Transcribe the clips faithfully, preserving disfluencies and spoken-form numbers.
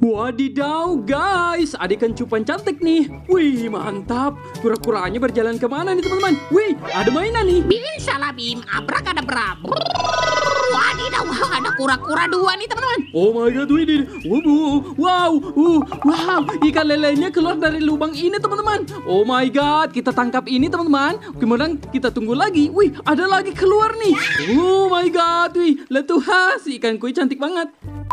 Wadidaw guys, ada ikan cupang cantik nih. Wih mantap. Kura-kuranya berjalan kemana nih teman-teman? Wih ada mainan nih. Bim salah bim, abrakadabra. Wadidaw, ada kura-kura dua nih teman-teman. Oh my god, wih, di- wow, wow, uh, wow, ikan lelenya keluar dari lubang ini teman-teman. Oh my god, kita tangkap ini teman-teman. Kemudian kita tunggu lagi. Wih, ada lagi keluar nih. Oh my god, wih, letuhas, ikan koi cantik banget.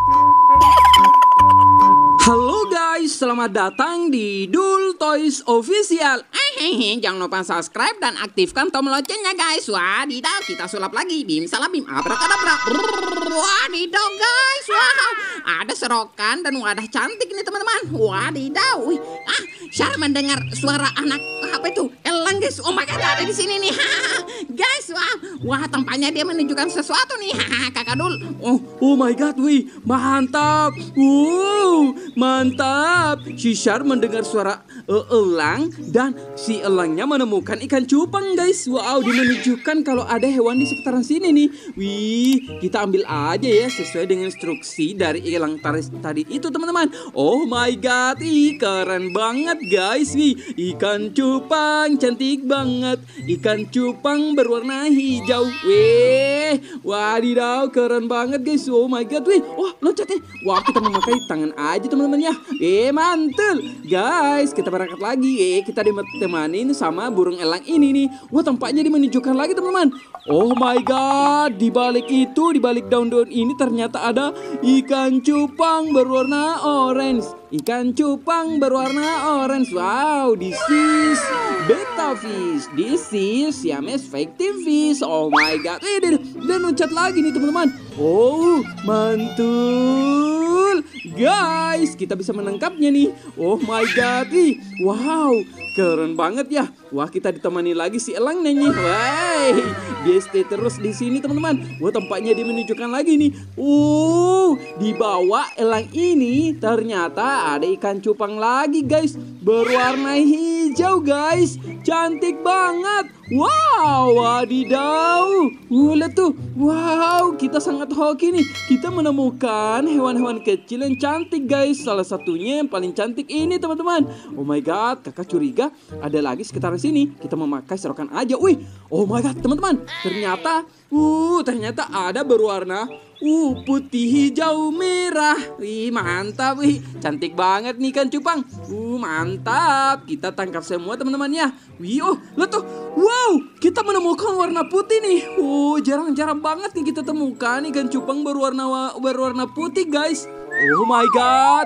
Halo guys, selamat datang di Dul Toys Official. Hehehe, jangan lupa subscribe dan aktifkan tombol loncengnya guys. Wadidaw, kita sulap lagi. Bim salah bim, abrakadabra. Wadidaw guys, wow. Ada serokan dan wadah cantik nih teman-teman. Wadidaw, wih. Ah, Syar mendengar suara anak apa itu? Elang guys. Oh my god, ada di sini nih. Guys, wow. Wah, tampaknya dia menunjukkan sesuatu nih. Kakak Dul. Oh, oh my god, wih, mantap. Wow, mantap. Si Syar mendengar suara uh, elang dan si elangnya menemukan ikan cupang guys. Wow, dia menunjukkan kalau ada hewan di sekitaran sini nih. Wih, kita ambil aja ya sesuai dengan instruksi dari elang taris tadi itu teman-teman. Oh my god, ih keren banget guys. Wih, ikan cupang cantik banget. Ikan cupang berwarna hijau. Wih, wadidaw keren banget guys. Oh my god, wih, wah loncatnya. Wah, kita memakai tangan aja teman-teman ya. Eh mantul guys, kita berangkat lagi. Eh kita ditemanin sama burung elang ini nih. Wah tampaknya dia menunjukkan lagi teman-teman. Oh my god, di balik itu, di balik daun-daun ini ternyata ada ikan cupang berwarna orange. Ikan cupang berwarna orange. Wow, this is betta fish. This is Siamese fighting fish. Oh my god. Eh, dia, dia loncat lagi nih teman-teman. Oh, mantul. Guys, kita bisa menangkapnya nih. Oh my god. Ih, wow, keren banget ya. Wah, kita ditemani lagi si elangnya nih. Wah, dia stay terus di sini teman-teman. Wah, tampaknya dia menunjukkan lagi nih. Oh, di bawah elang ini ternyata ada ikan cupang lagi guys. Berwarna hijau guys. Cantik banget. Wow, wadidaw. Uh, lihat tuh. Wow, kita sangat hoki nih. Kita menemukan hewan-hewan kecil yang cantik guys. Salah satunya yang paling cantik ini teman-teman. Oh my god, kakak curiga ada lagi sekitaran sini. Kita memakai serokan aja. Wih, oh my god teman-teman. Ternyata, uh, ternyata ada berwarna Uh, putih, hijau, merah. Wih, mantap. Wih, cantik banget nih ikan cupang. Uh, mantap. Kita tangkap semua teman-teman ya. Wih, oh, lihat tuh. Wow, kita menemukan warna putih nih. Oh, jarang-jarang banget nih kita temukan ikan cupang berwarna berwarna putih, guys. Oh my god.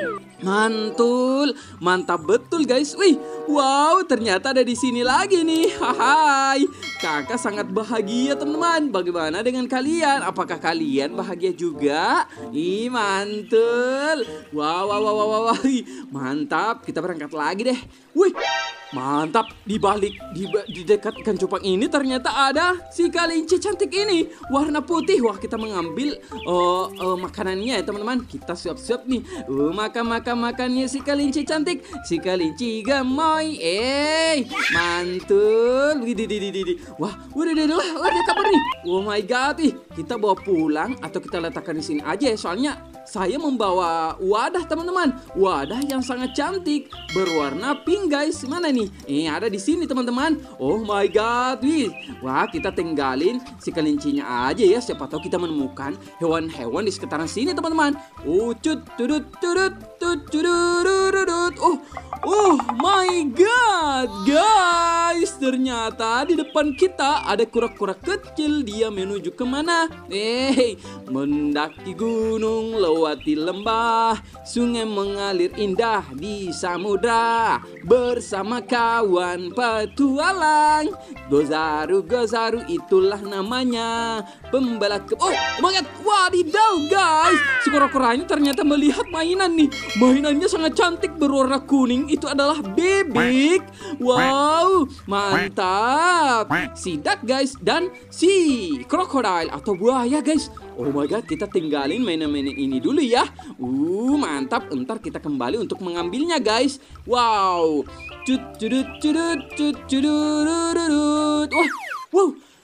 Mantul, mantap betul guys. Wih, wow, ternyata ada di sini lagi nih. Hai, kakak sangat bahagia teman-teman. Bagaimana dengan kalian? Apakah kalian bahagia juga? Ih, mantul. Wow, wow, wow, wow, wow. Mantap, kita berangkat lagi deh. Wih, mantap. Di balik, di, di dekat ikan cupang ini ternyata ada si kelinci cantik ini. Warna putih. Wah, kita mengambil uh, uh, makanannya ya teman-teman. Kita siap-siap nih. Uh, makan-makan makannya si kelinci cantik. Si kelinci gemoy. Eh, mantul. Widih, widih, widih. Wah, udah, udah, udah, udah kabar nih. Oh my god, ih, kita bawa pulang atau kita letakkan di sini aja ya. Soalnya saya membawa wadah teman-teman. Wadah yang sangat cantik berwarna pink guys. Mana nih? Eh, ada di sini teman-teman. Oh my god, wih. Wah, kita tinggalin si kelincinya aja ya. Siapa tahu kita menemukan hewan-hewan di sekitaran sini teman-teman. Oh, cut, tudut, tudut, tudut, tudut. Oh, oh my god, guys. Ternyata di depan kita ada kura-kura kecil. Dia menuju kemana? Eh, mendaki gunung, lewati lembah, sungai mengalir indah di samudra, bersama kawan petualang. Gozaru, Gozaru itulah namanya, pembela ke... Oh, banget. Wadidaw guys, si kura-kura ini ternyata melihat mainan nih. Mainannya sangat cantik berwarna kuning. Itu adalah bebek. Wow, mantap. Si duck guys dan si krokodil atau buaya guys. Oh my god, kita tinggalin mainan-mainan ini dulu ya. Uh, mantap. Ntar kita kembali untuk mengambilnya guys. Wow. Cut, cudut, cudut, cut, cudut. Wah, wow.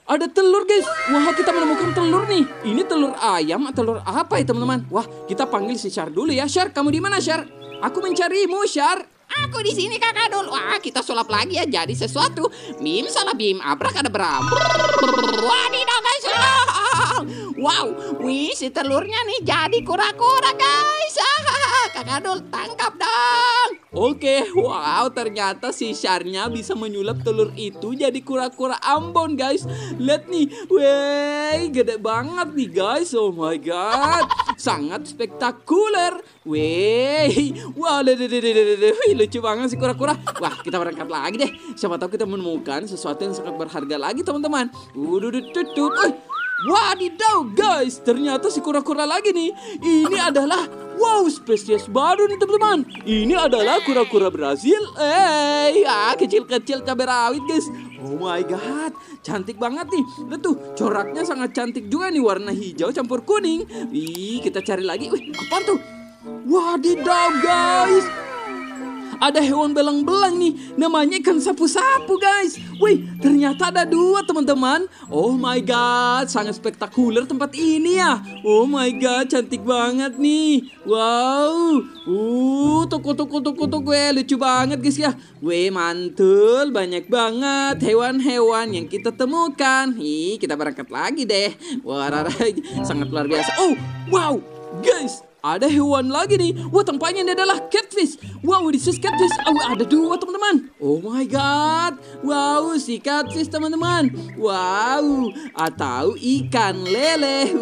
ada telur guys. Wah, kita menemukan telur nih. Ini telur ayam atau telur apa ya teman-teman? Wah, kita panggil si Syar dulu ya. Syar, kamu di mana Syar? Aku mencarimu Syar. Aku di sini kakak dul. Wah, kita sulap lagi ya jadi sesuatu. Bim salah bim abrakadabra. Wadidaw guys. Wow, wih si telurnya nih jadi kura-kura guys. Kakak dul tangkap dong. Oke, wow, ternyata si Syarnya bisa menyulap telur itu jadi kura-kura Ambon guys. Lihat nih, wey, gede banget nih guys. Oh my god, sangat spektakuler. Wey, wow, deh, deh, deh, deh, deh, deh. Lucu banget si kura-kura. Wah, kita berangkat lagi deh. Siapa tahu kita menemukan sesuatu yang sangat berharga lagi teman-teman. Udah, tutut. Wadidaw guys, ternyata si kura-kura lagi nih. Ini adalah wow spesies baru nih teman-teman. Ini adalah kura-kura Brazil. Eh, ah, kecil-kecil cabai rawit guys. Oh my god, cantik banget nih. Lihat tuh, coraknya sangat cantik juga nih, warna hijau campur kuning. Ih, kita cari lagi. Wih, apa tuh? Wadidaw guys, ada hewan belang-belang nih, namanya ikan sapu-sapu guys. Wih, ternyata ada dua teman-teman. Oh my god, sangat spektakuler tempat ini ya. Oh my god, cantik banget nih. Wow, uh, toko-toko-toko-toko gue lucu banget guys ya. Wih, mantul, banyak banget hewan-hewan yang kita temukan. Ih, kita berangkat lagi deh. Wah, sangat luar biasa. Oh, wow, guys. Ada hewan lagi nih. Wah, tampaknya ini adalah catfish. Wow, this is catfish. Oh, ada dua teman-teman. Oh my god. Wow, si catfish teman-teman. Wow, atau ikan lele.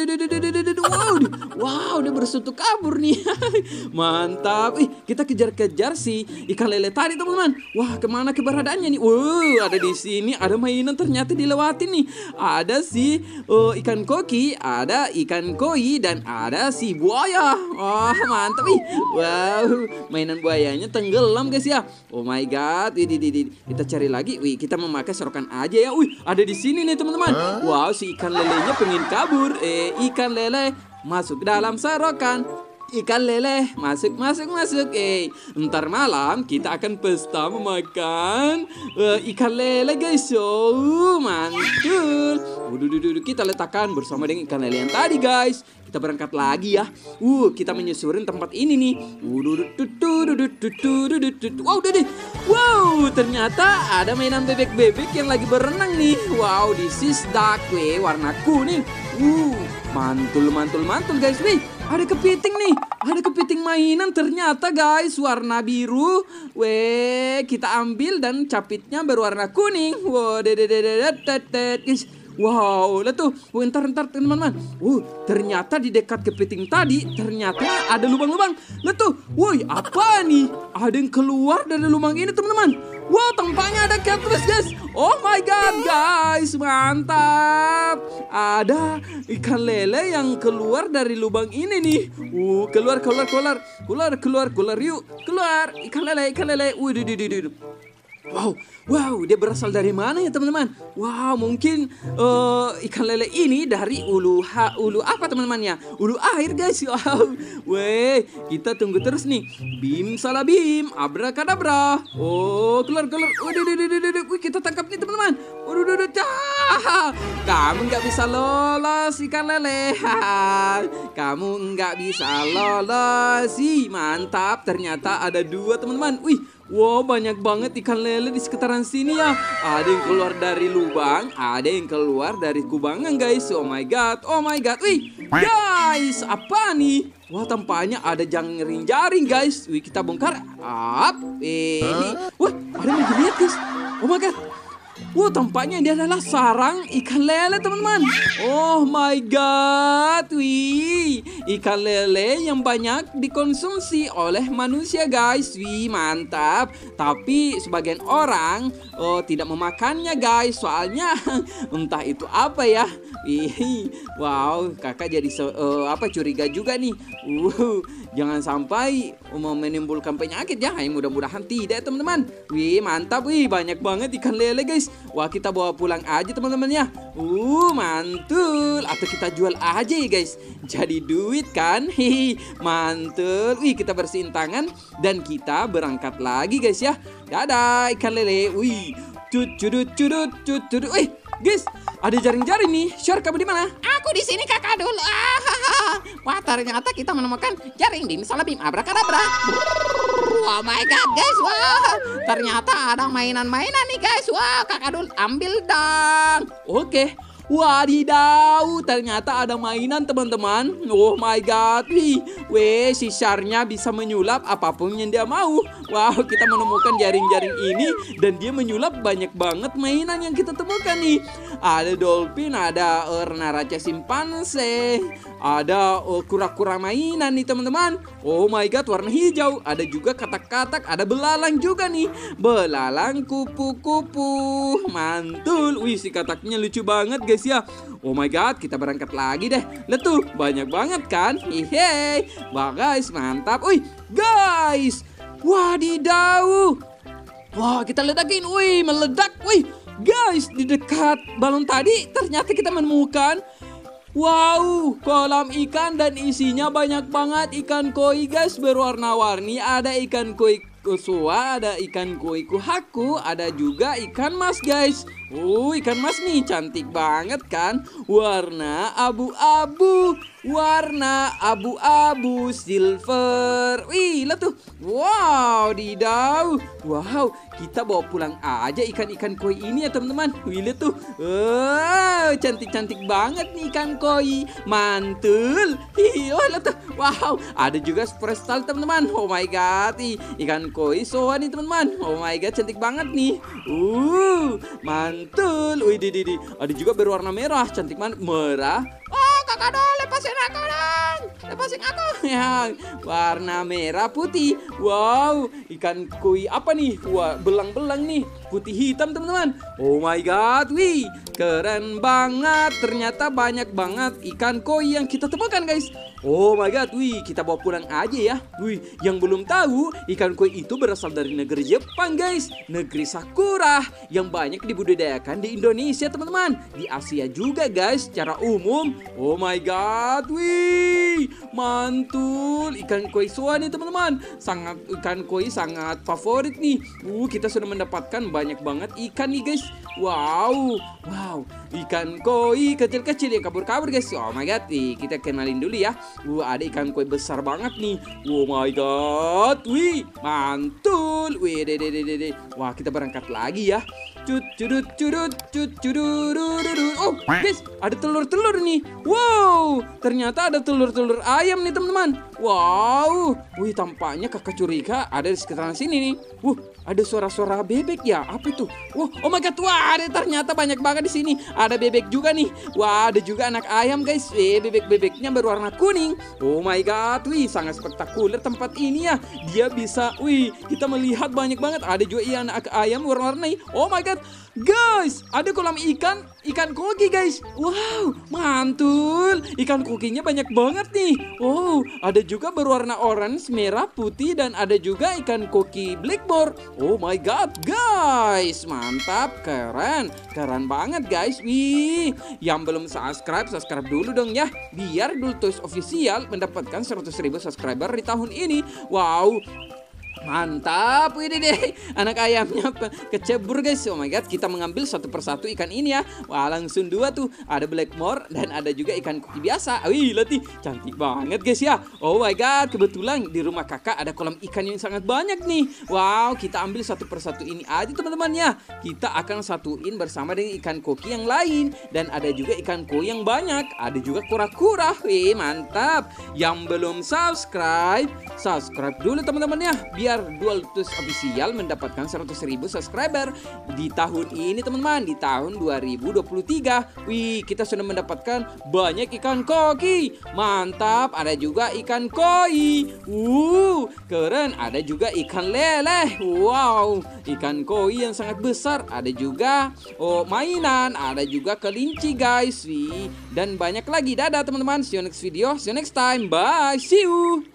Wow, wow, dia bersuatu kabur nih. Mantap. Ih, kita kejar-kejar si ikan lele tadi teman-teman. Wah, kemana keberadaannya nih? Wow, ada di sini. Ada mainan ternyata dilewatin nih. Ada si oh, ikan koki, ada ikan koi, dan ada si buaya. Oh, mantap ih. Wow, mainan buayanya tenggelam guys ya. Oh my god. Wih, di, di, di. Kita cari lagi. Wih, kita memakai serokan aja ya. Wih, ada di sini nih teman-teman. Wow, si ikan lelenya pengen kabur. Eh, ikan lele masuk dalam serokan. Ikan lele masuk masuk masuk. Eh, ntar malam kita akan pesta memakan uh, ikan lele guys. Oh, mantul. Udah, kita letakkan bersama dengan ikan lele yang tadi guys. Kita berangkat lagi ya. Uh, kita menyusurin tempat ini nih. Wow, udah deh. Wow, ternyata ada mainan bebek-bebek yang lagi berenang nih. Wow, this is duck, weh, warna kuning. Uh, mantul, mantul, mantul guys. Wih, ada kepiting nih. Ada kepiting mainan ternyata guys, warna biru. Weh, kita ambil dan capitnya berwarna kuning. Wow, dededededededet guys. Wow, lihat tuh. Oh, entar, entar teman-teman. Uh, ternyata di dekat kepiting tadi ternyata ada lubang-lubang. Lihat tuh. Woi, apa nih? Ada yang keluar dari lubang ini teman-teman. Wow, tampaknya ada catfish guys. Oh my god guys, mantap. Ada ikan lele yang keluar dari lubang ini nih. Uh, keluar, keluar, keluar. Keluar, keluar, keluar yuk. Keluar. Ikan lele, ikan lele. Wih, di, di, di, di. Wow, wow, dia berasal dari mana ya teman-teman? Wow, mungkin uh, ikan lele ini dari ulu ha, ulu apa teman-teman ya? Ulu air guys. Wow, weh, kita tunggu terus nih. Bim salah bim, abrakadabra. Oh, keluar keluar. Waduh, waduh, waduh, waduh. Wih, kita tangkap nih teman-teman. Waduh, waduh, waduh. Kamu nggak bisa lolos ikan lele. Kamu nggak bisa lolos. Sih, mantap. Ternyata ada dua teman-teman. Wih. Wow, banyak banget ikan lele di sekitaran sini ya. Ada yang keluar dari lubang, ada yang keluar dari kubangan guys. Oh my god, oh my god. Wih, guys, apa nih? Wah, tampaknya ada jaring-jaring guys. Wih, kita bongkar. Up, ini. Wah, ada yang lihat guys. Oh my god. Wah, tampaknya ini adalah sarang ikan lele teman-teman. Oh my god. Wih, ikan lele yang banyak dikonsumsi oleh manusia guys. Wih, mantap. Tapi sebagian orang oh, tidak memakannya guys. Soalnya entah itu apa ya. Wih, wow, kakak jadi uh, apa curiga juga nih. Uh, jangan sampai mau menimbulkan penyakit ya. Mudah-mudahan tidak teman-teman. Wih, mantap. Wih, banyak banget ikan lele guys. Wah, kita bawa pulang aja teman-teman ya. Uh, mantul. Atau kita jual aja ya guys. Jadi duit kan. Hihi, mantul. Wih, kita bersihin tangan dan kita berangkat lagi guys ya. Dadah ikan lele. Wih, cut cudut cudut cut cudut. Wih, guys, ada jaring-jaring nih. Shark, kamu di mana? Aku di sini kakak dulu. Ah, wah ternyata kita menemukan jaring bim salah bim abrakadabra. Oh my god guys, wah ternyata ada mainan-mainan nih guys. Wah kakak dulu ambil dong. Oke. Wadidaw, ternyata ada mainan teman-teman. Oh my god, wih, weh, si Sharknya bisa menyulap apapun yang dia mau. Wow, kita menemukan jaring-jaring ini dan dia menyulap banyak banget mainan yang kita temukan nih. Ada dolphin, ada uh, naraca simpanse, ada uh, kura-kura mainan nih teman-teman. Oh my god, warna hijau. Ada juga katak-katak, ada belalang juga nih. Belalang kupu-kupu, mantul. Wih, si kataknya lucu banget guys ya. Oh my god, kita berangkat lagi deh. Lihat tuh, banyak banget kan. Hehe. Wah guys, mantap. Wih, guys. Wadidaw. Wah, kita ledakin. Wih, meledak. Wih, guys, di dekat balon tadi ternyata kita menemukan wow, kolam ikan dan isinya banyak banget ikan koi guys, berwarna-warni. Ada ikan koi kusua, ada ikan koi kuhaku, ada juga ikan mas guys. Oh, ikan mas nih cantik banget kan? Warna abu-abu, warna abu-abu silver. Wih, lihat tuh. Wow, didaw. Wow, kita bawa pulang aja ikan-ikan koi ini ya teman-teman. Wih, lihat tuh. Wow, cantik-cantik banget nih ikan koi. Mantul. Hiyo, lihat tuh. Wow, ada juga sprestal teman-teman. Oh my god, ih, ikan koi soa nih teman-teman. Oh my god, cantik banget nih. Uh, mantul. Wih, di, di, di. Ada juga berwarna merah, cantik banget. Merah. Oh kakak dong, lepasin aku dong. Lepasin aku. Ya, warna merah putih. Wow, ikan koi apa nih? Wah, belang-belang nih, putih hitam teman-teman. Oh my god, wih, keren banget. Ternyata banyak banget ikan koi yang kita temukan guys. Oh my god, wih, kita bawa pulang aja ya. Wih, yang belum tahu, ikan koi itu berasal dari negeri Jepang guys. Negeri Sakura yang banyak dibudidayakan di Indonesia teman-teman. Di Asia juga guys, secara umum. Oh my god, wih, mantul. Ikan koi soa nih teman-teman. Sangat, ikan koi sangat favorit nih. Uh, kita sudah mendapatkan banyak banget ikan nih guys. Wow, wow, ikan koi kecil-kecil yang kabur-kabur guys. Oh my god, nih, kita kenalin dulu ya. Uh, ada ikan koi besar banget nih. Oh my god, wih, mantul. Wih, deh, deh, deh, deh. Wah, kita berangkat lagi ya. Cut, curut, curut, cut, curururururu. Oh, guys, ada telur-telur nih. Wow, ternyata ada telur-telur ayam nih teman-teman. Wow, wih, tampaknya kakak curiga ada di sekitaran sini nih. Wuh, ada suara-suara bebek ya? Apa itu? Wah, oh my god, wah, ada ternyata banyak banget di sini. Ada bebek juga nih. Wah, ada juga anak ayam guys. Eh, bebek-bebeknya berwarna kuning. Oh my god, wih, sangat spektakuler tempat ini ya. Dia bisa, wih, kita melihat banyak banget. Ada juga iya, anak ayam warna-warni. Oh my god, guys, ada kolam ikan, ikan koki guys. Wow, mantul. Ikan kokinya banyak banget nih. Wow, ada juga berwarna orange, merah, putih, dan ada juga ikan koki blackboard. Oh my god, guys, mantap, keren, keren banget guys. Wih, yang belum subscribe, subscribe dulu dong ya, biar Dul Toys Official mendapatkan seratus ribu subscriber di tahun ini. Wow, mantap, wih deh, anak ayamnya kecebur guys. Oh my god, kita mengambil satu persatu ikan ini ya. Wah, langsung dua tuh, ada blackmore dan ada juga ikan koki biasa. Wih, lihat nih, cantik banget guys ya. Oh my god, kebetulan di rumah kakak ada kolam ikan yang sangat banyak nih. Wow, kita ambil satu persatu ini aja teman-teman ya. Kita akan satuin bersama dengan ikan koki yang lain. Dan ada juga ikan koi yang banyak. Ada juga kura-kura. Wih, mantap. Yang belum subscribe, subscribe dulu teman-teman ya, biar Dul Toys Official mendapatkan seratus ribu subscriber di tahun ini teman-teman, di tahun dua ribu dua puluh tiga. Wih, kita sudah mendapatkan banyak ikan koki. Mantap, ada juga ikan koi. Uh, keren, ada juga ikan lele. Wow, ikan koi yang sangat besar. Ada juga oh, mainan, ada juga kelinci guys. Wih, dan banyak lagi. Dadah teman-teman, see you next video, see you next time, bye, see you.